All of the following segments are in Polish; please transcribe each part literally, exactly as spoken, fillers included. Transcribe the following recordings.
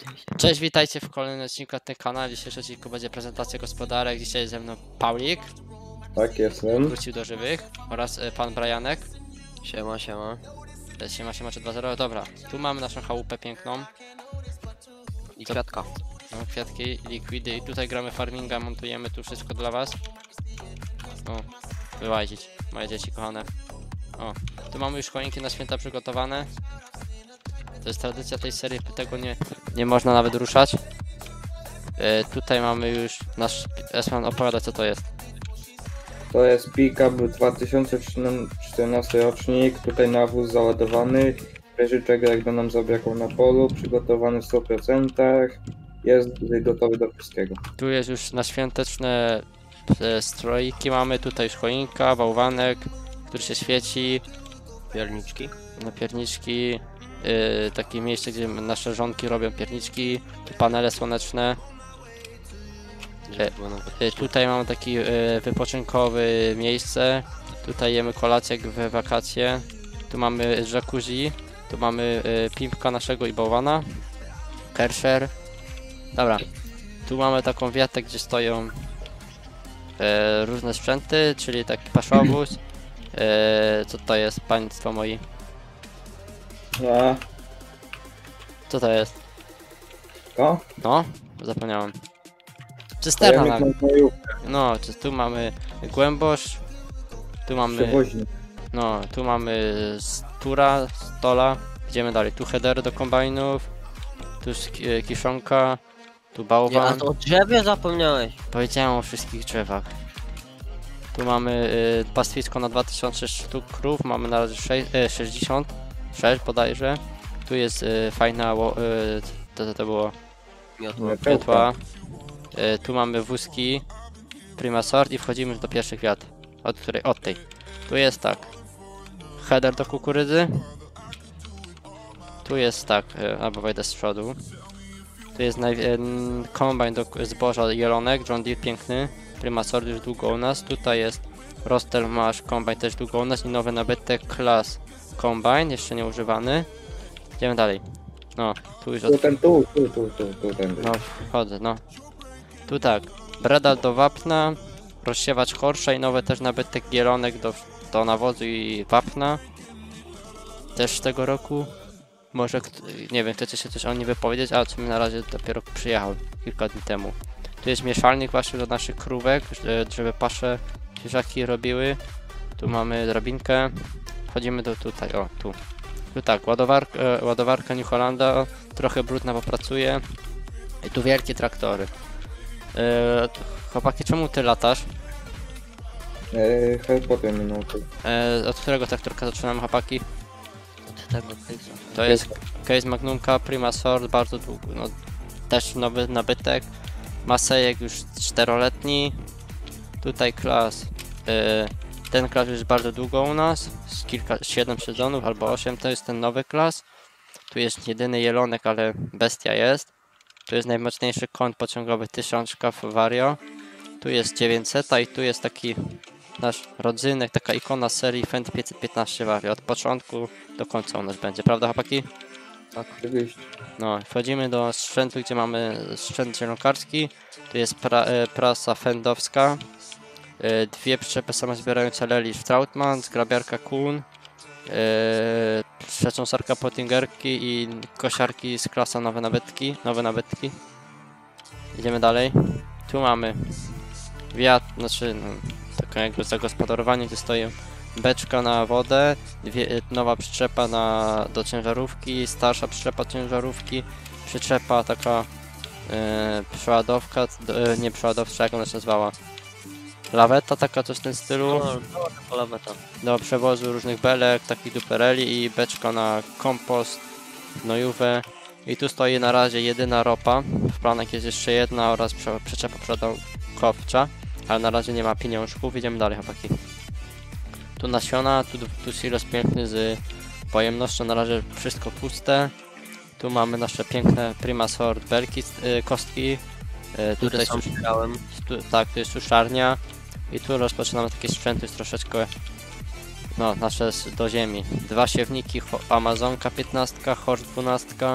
Cześć, witajcie w kolejnym odcinku na tym kanale. W dzisiejszym odcinku będzie prezentacja gospodarek. Dzisiaj jest ze mną Paulik, Tak, jestem. wrócił do żywych, oraz y, pan Brianek. Siema, siema. To jest Siema, siema, czy dwa zero. Dobra, tu mamy naszą chałupę piękną. I kwiatka. No, kwiatki, likwidy i tutaj gramy farminga, montujemy tu wszystko dla was. O, wyłazić, moje dzieci kochane. O, tu mamy już choinki na święta przygotowane. To jest tradycja tej serii, tego nie, nie można nawet ruszać. E, tutaj mamy już nasz... Esman, opowiada co to jest. To jest pick-up dwa tysiące czternasty rocznik, tutaj nawóz załadowany, wieżyczek jakby nam zabrakło na polu, przygotowany w stu procentach, jest gotowy do wszystkiego. Tu jest już na świąteczne e, strojki, mamy tutaj już choinka, bałwanek, który się świeci, Pierniczki. na pierniczki, e, takie miejsce, gdzie nasze żonki robią pierniczki, tu panele słoneczne. E, e, tutaj mamy taki e, wypoczynkowy miejsce, tutaj jemy kolację jak w wakacje, tu mamy jacuzzi, tu mamy e, pimpka naszego i bałwana, kersher. Dobra, tu mamy taką wiatę, gdzie stoją e, różne sprzęty, czyli taki paszowóz. E, co to jest, państwo moi? A, Co to jest? to? No, zapomniałem. Cysterna Dajemy nawet. konwojówkę, No, czy tu mamy głębosz, tu mamy, przewoźnik. no, tu mamy stura, stola. Idziemy dalej, tu header do kombajnów, tu sk- e, kiszonka, tu Nie, a bałwan. to o drzewie zapomniałeś. Powiedziałem o wszystkich drzewach. Tu mamy y, pastwisko na dwa tysiące sztuk krów, mamy na razie sze- y, sześćdziesiąt sześć bodajże. Tu jest y, fajna, ło- y, to, to, to było Miotła. miotła. Y, tu mamy wózki, prima sort i wchodzimy już do pierwszych wiat. Od której? Od tej. Tu jest tak. Header do kukurydzy. Tu jest tak, y, albo wejdę z przodu. Tu jest naj- y, kombajn do zboża jelonek, John Deere piękny. Prima sort już długo u nas. Tutaj jest Rostel Masz kombajn też długo u nas i nowy nabytek Class kombajn, jeszcze nie używany. Idziemy dalej. No, tu już od... Tu, ten, tu, tu, tu, tu, tu, ten. No, wchodzę, no. Tu tak, bredal do wapna, rozsiewacz chorsza i nowy też nabytek jelonek do, do nawozu i wapna. Też z tego roku. Może, kt- nie wiem, chcecie się coś o nim wypowiedzieć, a co mi na razie dopiero przyjechał kilka dni temu. Tu jest mieszalnik właśnie do naszych krówek, e, żeby pasze świeżaki robiły. Tu mamy drabinkę. Wchodzimy do tutaj, o tu. Tu tak, ładowarka, e, ładowarka New Hollanda, trochę brudna, bo pracuje. I tu wielkie traktory. E, chłopaki, czemu ty latasz? E, Harry minuty. E, od którego traktorka zaczynamy, chłopaki? Od tego case'a. To jest case Magnumka, Prima Sort, bardzo długo, no też nowy nabytek. Masejek już czteroletni. Tutaj klas. Yy, ten klas już bardzo długo u nas. Z kilka, siedem sezonów albo osiem to jest ten nowy klas. Tu jest jedyny jelonek, ale bestia jest. Tu jest najmocniejszy koń pociągowy tysiączka w Vario. Tu jest dziewięćset i tu jest taki nasz rodzynek, taka ikona serii Fendt pięćset piętnaście Vario. Od początku do końca u nas będzie, prawda chłopaki? Tak, oczywiście. No, wchodzimy do sprzętu, gdzie mamy sprzęt zielonkarski. Tu jest pra, e, prasa fendowska. E, dwie przyczepy samozbierające Lelisz Trautmann, zgrabiarka Kuhn. E, Przecząsarka Pottingerki i kosiarki z klasa nowe nabytki. Nowe nabytki. Idziemy dalej. Tu mamy wiatr, znaczy no, takie jakby zagospodarowanie, gdzie stoi beczka na wodę, dwie, nowa przyczepa na, do ciężarówki, starsza przyczepa ciężarówki, przyczepa taka e, przeładowka, e, nie przeładowcza, jak ona się nazywała, laweta taka, coś w tym stylu, No, no, to laweta. do przewozu różnych belek, takich dupereli i beczka na kompost, gnojówę. I tu stoi na razie jedyna ropa, w planach jest jeszcze jedna oraz prze, przyczepa przeładowcza, ale na razie nie ma pieniążków, idziemy dalej chłopaki. Tu nasiona, tu, tu silos piękny z pojemnością, na razie wszystko puste. Tu mamy nasze piękne Prima Sort belki, y, kostki. Y, Które tutaj sam sus- zbierałem. tu, tak, tu jest suszarnia. I tu rozpoczynamy takie sprzęty już troszeczkę, no, nasze s- do ziemi. Dwa siewniki, Ho- Amazonka piętnaście, Horse dwanaście,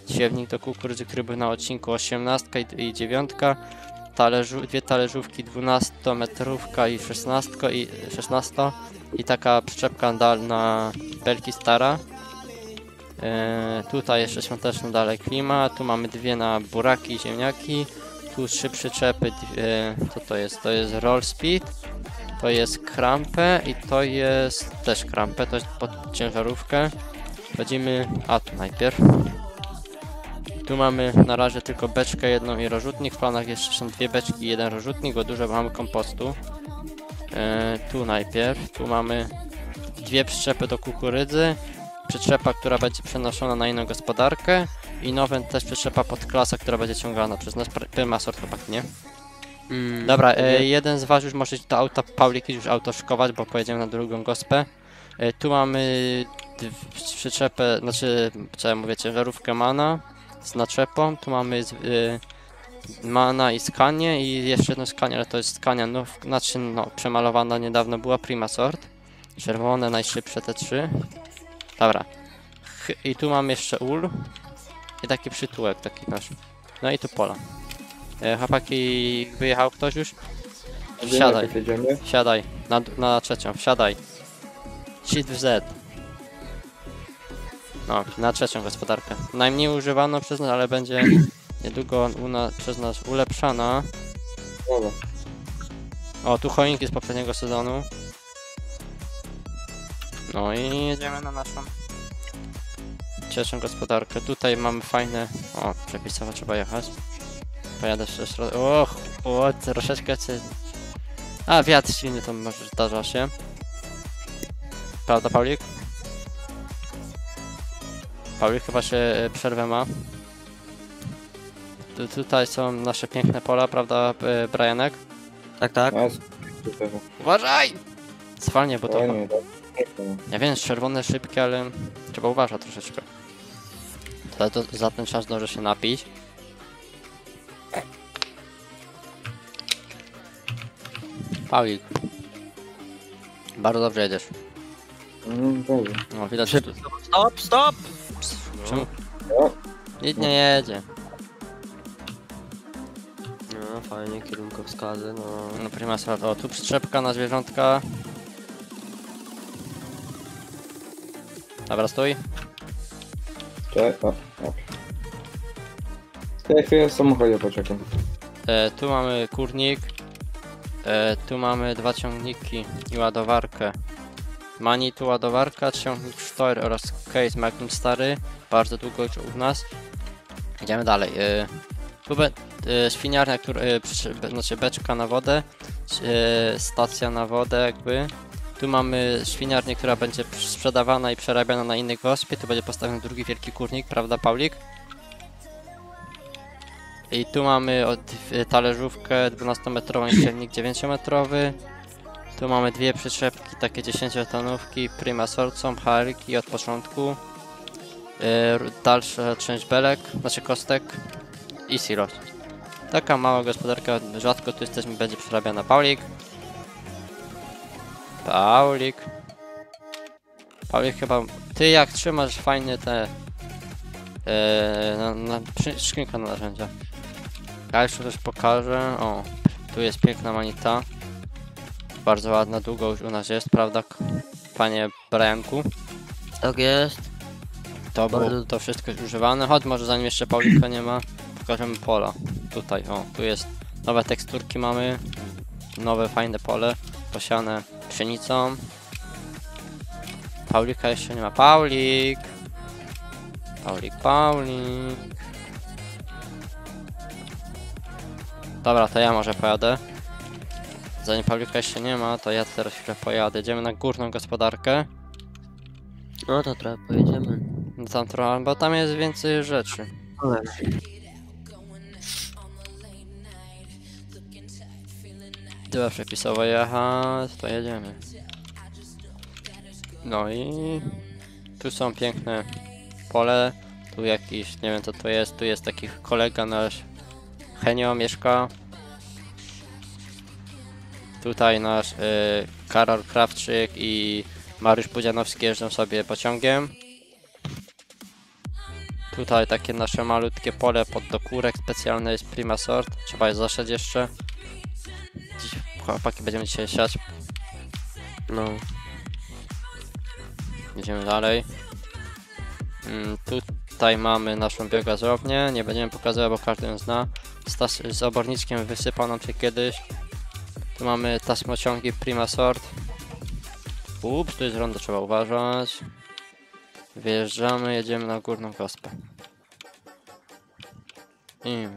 siewnik do kukurydzy, który był na odcinku osiemnastka i, i dziewiątka, talerzu, dwie talerzówki dwunastometrówka i szesnastka i szesnasta i taka przyczepka dal na belki stara. E, tutaj jeszcze świąteczny dalej klimat, tu mamy dwie na buraki i ziemniaki, tu trzy przyczepy, e, co to jest? To jest roll speed, to jest krampę i to jest też krampę, to jest pod ciężarówkę. Wchodzimy, a tu najpierw. Tu mamy na razie tylko beczkę jedną i rozrzutnik, w planach jeszcze są dwie beczki i jeden rozrzutnik, bo dużo mamy kompostu. E, tu najpierw, tu mamy dwie przyczepy do kukurydzy, przyczepa, która będzie przenoszona na inną gospodarkę i nowa też przyczepa podklasa, która będzie ciągana przez nas, Prima Sort chyba, nie? Mm, Dobra, e, nie. jeden z was już może iść do auta, Paulik już auto szkować, bo pojedziemy na drugą gospę. E, tu mamy d- przyczepę, znaczy, co ja mówię, ciężarówkę Mana z naczepą, tu mamy z, y, Mana i Skanie i jeszcze jedno Skanie, ale to jest Skania, no, znaczy, no, przemalowana niedawno była, Prima Sort. Czerwone, najszybsze te trzy. Dobra. Ch I tu mam jeszcze ul. I taki przytułek, taki nasz. No i tu pola. E, chłopaki, wyjechał ktoś już? Wsiadaj, Jedziemy. wsiadaj. Na, na trzecią, wsiadaj. Shift w Z. No, na trzecią gospodarkę. Najmniej używaną przez nas, ale będzie niedługo u na, przez nas ulepszana. Dobra. O, tu choinki z poprzedniego sezonu. No i jedziemy na naszą trzecią gospodarkę. Tutaj mamy fajne... O, przepisowo trzeba jechać. Pojadę jeszcze raz. Och, o, troszeczkę... Cię... A, wiatr silny to może zdarza się. Prawda, Paulik? Paulik chyba się e, przerwę ma. Tu, tutaj są nasze piękne pola, prawda, e, Brianek? Tak, tak. A, super. Uważaj! Zwalnie, bo to... Fajnie, tak. Ja wiem, jest czerwone, szybkie, ale trzeba uważać troszeczkę. To, to, za ten czas dobrze się napić. Paulik. Bardzo dobrze jedziesz. Mm, dobrze. No, widać, że tu... Stop, stop! Czemu? O, Nikt nie jedzie. No, fajnie, kierunkowskazy, no. No, prima sort. O, tu przyczepka na zwierzątka. Dobra, stój. cześć. O, o. Ja chwilę w samochodzie poczekam. E, tu mamy kurnik. E, tu mamy dwa ciągniki i ładowarkę. Mani tu ładowarka, ciągnik cztery oraz case Magnum stary. Bardzo długo już u nas. Idziemy dalej. E, tu be, e, świniarnia, która, e, przy, be, znaczy beczka na wodę. E, stacja na wodę jakby. Tu mamy świniarnię, która będzie sprzedawana i przerabiana na innej gospie. Tu będzie postawiony drugi wielki kurnik, prawda, Paulik? I tu mamy od, talerzówkę dwunastometrową i silnik dziewięciometrowy. Tu mamy dwie przyczepki, takie dziesięciotonówki, Prima Sort, są harki od początku. Yy, dalsza część belek, znaczy kostek i silos. Taka mała gospodarka, rzadko tu jesteśmy, będzie przerabiana. Paulik. Paulik. Paulik chyba... Ty jak trzymasz fajnie te... Yy, na, na, skrzynka na narzędzia. Ja jeszcze coś pokażę. O, tu jest piękna manita. Bardzo ładna, długo już u nas jest, prawda, panie Brianku? Tak jest. To było Bardzo- to wszystko jest używane. Chodź, może zanim jeszcze Paulika nie ma, pokażemy pola. Tutaj, o, tu jest nowe teksturki mamy. Nowe, fajne pole, posiane pszenicą. Paulika jeszcze nie ma. Paulik! Paulik, Paulik. Dobra, to ja może pojadę. Zanim Paulika jeszcze nie ma, to ja teraz chwilę pojadę. Jedziemy na górną gospodarkę. No to trochę pojedziemy. No tam trochę, bo tam jest więcej rzeczy. Ale Tyle przepisowo jechać, to jedziemy. No i tu są piękne pole. Tu jakiś, nie wiem co to jest, tu jest taki kolega nasz Henio mieszka. Tutaj nasz y, Karol Krawczyk i Mariusz Pudzianowski jeżdżą sobie pociągiem. Tutaj takie nasze malutkie pole pod dokórek specjalne jest Prima Sort. Trzeba je zasiać jeszcze. Dziś chłopaki będziemy dzisiaj siać. No. Idziemy dalej. Mm, tutaj mamy naszą biogazownię. Nie będziemy pokazywać, bo każdy ją zna. Stas z oborniczkiem wysypał nam się kiedyś. Tu mamy taśmociągi Prima Sort. Ups, tu jest rondo, trzeba uważać. Wjeżdżamy, jedziemy na górną gospę. I...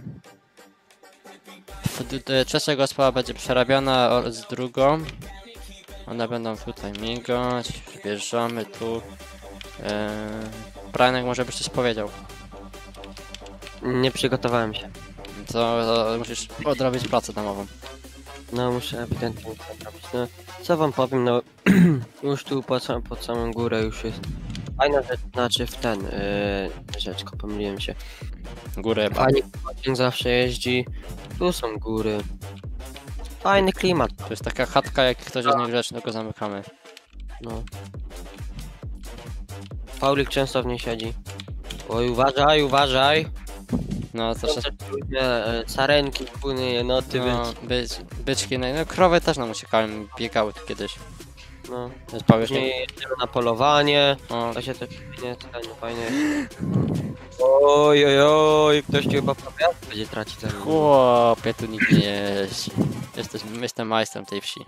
Trzecia gospa będzie przerabiana o- z drugą. One będą tutaj migać. Wjeżdżamy tu. Eee... Branek, może byś coś powiedział. Nie przygotowałem się. To, to musisz odrobić pracę domową. No muszę ewidentnie to zrobić. No co wam powiem, no już tu pod, sam, pod samą górę już jest fajna rzecz, znaczy w ten yy, rzeczko, pomyliłem się. Górę. Fajnie pociąg zawsze jeździ, tu są góry. Fajny klimat, To jest taka chatka, jak ktoś jest niegrzeczny, to go zamykamy. no. Paulik często w niej siedzi. Oj, uważaj, uważaj. No to się... E, sarenki, kuny, jenoty, No, więc być, byczki, no, no krowy też nam uciekały, biegały tu kiedyś. no. To jest powiesz, nie... Później jedziemy na polowanie. O, To się też nie fajnie, fajnie. Oj, oj, oj, ktoś ci chyba prawie będzie tracić ten. chłopie, tu nikt nie jeździ. Jesteś, jestem majstrem tej wsi.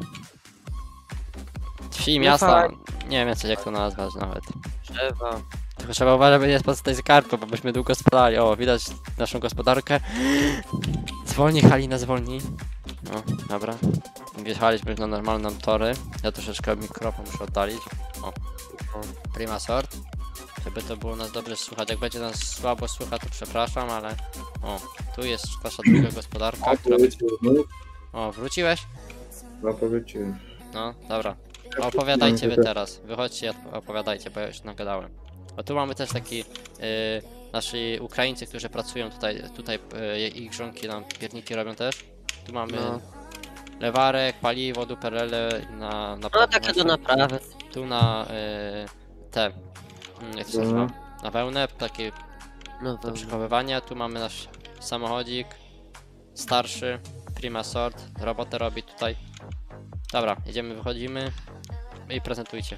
Wsi, miasta, fajnie. nie wiem co jak to nazwać nawet. Drzewa. Tylko trzeba uważać, by nie spadł z tej kartą, bo byśmy długo spadali. O, widać naszą gospodarkę. Zwolnij, Halina, zwolnij. No, dobra. Wjechaliśmy na normalną tory. Ja troszeczkę mikrofon muszę oddalić. O, o. Prima Sort. Żeby to było nas dobrze słychać. Jak będzie nas słabo słychać, to przepraszam, ale... O, tu jest nasza druga gospodarka, A która... powiedzmy, no, O, wróciłeś? no powiedziałem. No, dobra. Opowiadajcie wy teraz. Wychodźcie i opowiadajcie, bo ja już nagadałem. O, tu mamy też taki... Yy, nasi Ukraińcy, którzy pracują tutaj, tutaj yy, ich żonki nam pierniki robią też. Tu mamy No. lewarek, paliwo, duperele na... na No takie do naprawy. Tu na yy, te... mm, Jak to się nazywa? Mhm. Na wełnę, takie No do to przechowywania. Tu mamy nasz samochodzik starszy, Prima Sort, robotę robi tutaj. Dobra, jedziemy, wychodzimy i prezentujcie.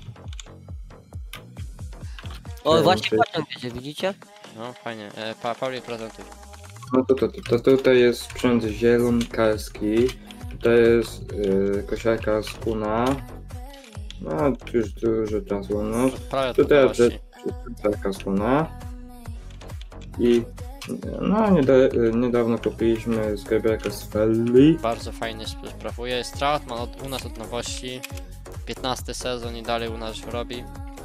O, właśnie pociąg jedzie, widzicie? No fajnie, e, pa, Pauli, prezentuj. No to, to, to, to tutaj jest sprzęt zielonkarski. Tutaj jest yy, kosiarka z kuna. No, już dużo czasu, no. Prawie to Tutaj właśnie. jest kosiarka z kuna. I no, nieda, niedawno kupiliśmy zgrabiarkę z Felli. Bardzo fajnie sp- sprawuje. Strautman od, u nas od nowości. piętnasty sezon i dalej u nas robi.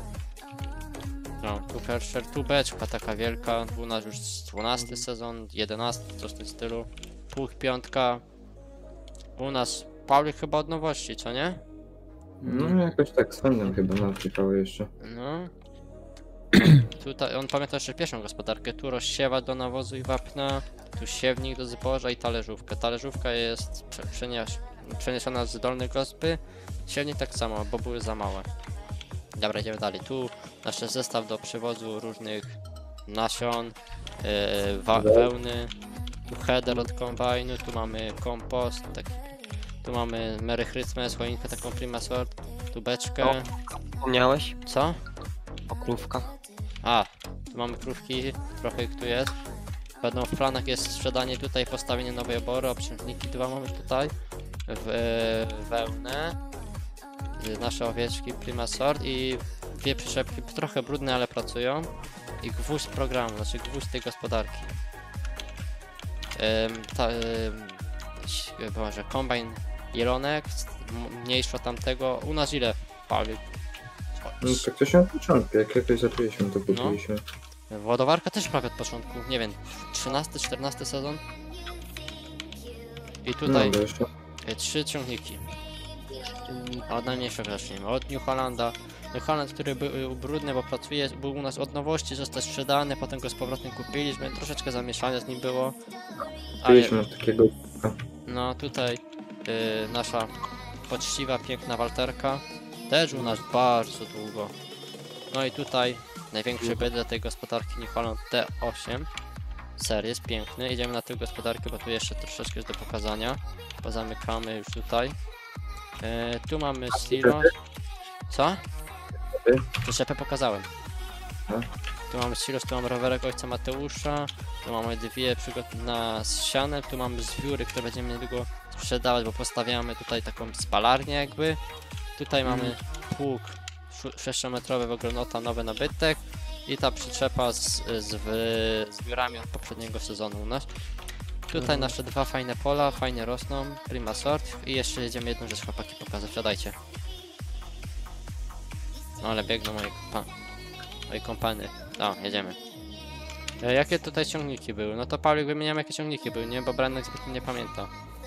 No, tu Kersher, tu beczka taka wielka. U nas już dwunasty sezon, jedenasty, coś w tym stylu. Puch piątka. U nas Pauli chyba od nowości, co nie? No, jakoś tak z Fendem chyba naciekało jeszcze. No. Tutaj on pamięta jeszcze pierwszą gospodarkę. Tu rozsiewa do nawozu i wapna. Tu siewnik do zboża i talerzówka. Talerzówka jest prze przenies przeniesiona z dolnej gospy. Siewnik tak samo, bo były za małe. Dobra, idziemy dalej. Tu nasz zestaw do przywozu różnych nasion, yy, wa wełny. Tu header od kombajnu. Tu mamy kompost. Taki. Tu mamy Merry Christmas, choinkę taką Prima Sort. Tu beczkę. O. Wspomniałeś Co? o krówkach? A, tu mamy krówki, trochę ich tu jest. Będą w planach jest sprzedanie tutaj, postawienie nowej obory, obciążniki dwa mamy tutaj. W, e, wełnę. E, Nasze owieczki Prima Sort i dwie przyczepki, trochę brudne, ale pracują. I gwóźdź programu, znaczy gwóźdź tej gospodarki. Em, ta, em, ś- Boże, kombajn Jelonek, m- mniejszy od tamtego. U nas ile pali? No tak to się na początku, jak jakoś zaczęliśmy to kupiliśmy. Ładowarka też prawie od początku, nie wiem, trzynasty, czternasty sezon. I tutaj No, jeszcze. e, trzy ciągniki. A od najmniejszego zacznijmy. Od New Hollanda. New Holland, który był brudny, bo pracuje, był u nas od nowości, został sprzedany, potem go z powrotem kupiliśmy. Troszeczkę zamieszania z nim było. Ale Kupiliśmy takiego. no tutaj y, nasza poczciwa, piękna Walterka. Też u nas bardzo długo. No i tutaj Największy byt dla tej gospodarki New Holland T osiem. Ser jest piękny. Idziemy na tę gospodarkę, bo tu jeszcze troszeczkę jest do pokazania. Pozamykamy już tutaj. E, tu mamy silo. Co? Przyczepę pokazałem. No. Tu mamy silos, tu mamy rowerek ojca Mateusza. Tu mamy dwie przygotowane na ścianę. Tu mamy zwióry, które będziemy niedługo sprzedawać, bo postawiamy tutaj taką spalarnię jakby. Tutaj Mm. mamy pług sześciometrowy Wogronota, nowy nabytek. I ta przyczepa z, z w, zbiorami od poprzedniego sezonu u nas. Tutaj Mhm. nasze dwa fajne pola, fajnie rosną, prima sort. I jeszcze jedziemy jedną rzecz chłopaki pokazać, siadajcie. No ale biegną moje, kompa moje kompany. No, jedziemy. E, jakie tutaj ciągniki były? No to Paulik wymieniamy jakie ciągniki były, nie? Bo Branek zbytnio nie pamięta.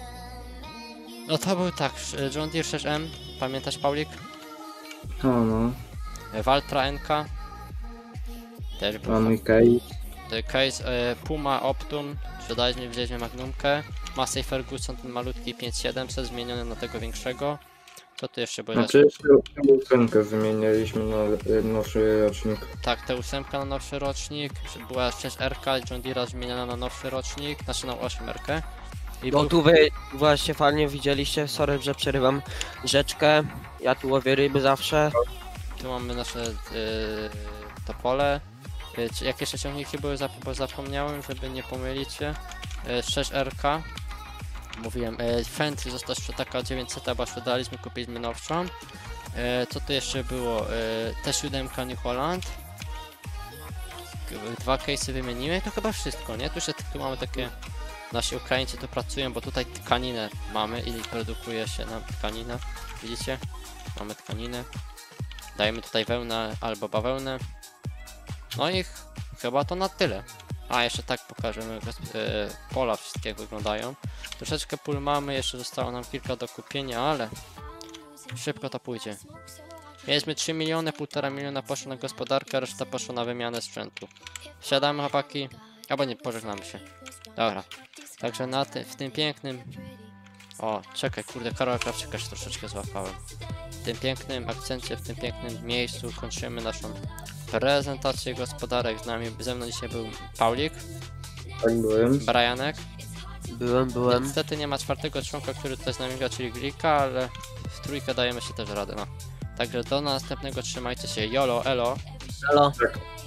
No to był tak, sz- John Deere sześć M, pamiętasz Paulik? No, no. E, Valtra N K. Też był. Mamy case. The Case e, Puma Optum, sprzedaliśmy, wzięliśmy Magnumkę. Massey Ferguson, ten malutki pięć tysięcy siedemset, zmieniony na tego większego. Co tu jeszcze było? Znaczy jeszcze ósemkę wymienialiśmy na y, nowszy rocznik. Tak, T osiem na nowszy rocznik, była sześć R K, John Deere zmieniona na nowszy rocznik, znaczy na osiem R K. I No był- tu wy właśnie fajnie widzieliście, sorry, że przerywam rzeczkę. Ja tu łowię ryby zawsze. tu mamy nasze yy, topole. Yy, czy jakie jeszcze ciągniki były, zap bo zapomniałem, żeby nie pomylić się. Yy, sześć R K. Mówiłem, yy, Fendt została taka dziewięćset, bo sprzedaliśmy, kupiliśmy nowszą. Yy, co tu jeszcze było? Yy, T siedem New Holland. K- Dwa case'y wymieniłem, to chyba wszystko, nie? Tu jeszcze tu mamy takie... Nasi Ukraińcy tu pracują, bo tutaj tkaninę mamy i produkuje się nam tkanina. Widzicie? Mamy tkaninę. Dajemy tutaj wełnę albo bawełnę. No i ch- chyba to na tyle. A jeszcze tak pokażemy, gosp- e, pola wszystkie jak wyglądają. Troszeczkę pól mamy, jeszcze zostało nam kilka do kupienia, ale szybko to pójdzie. Mieliśmy trzy miliony, półtora miliona poszło na gospodarkę, reszta poszło na wymianę sprzętu. Wsiadamy chłopaki, albo nie, pożegnamy się. Dobra. Także na ty, w tym pięknym... O, czekaj, kurde, Karola Krawczyka się troszeczkę złapałem. W tym pięknym akcencie, w tym pięknym miejscu kończymy naszą prezentację gospodarek. Z nami, ze mną dzisiaj był Paulik, Tak byłem. Brianek. Byłem, byłem. Niestety nie ma czwartego członka, który tutaj z nami gra, czyli Glika, ale w trójkę dajemy się też radę, no. Także do następnego, trzymajcie się, jolo, elo. Halo.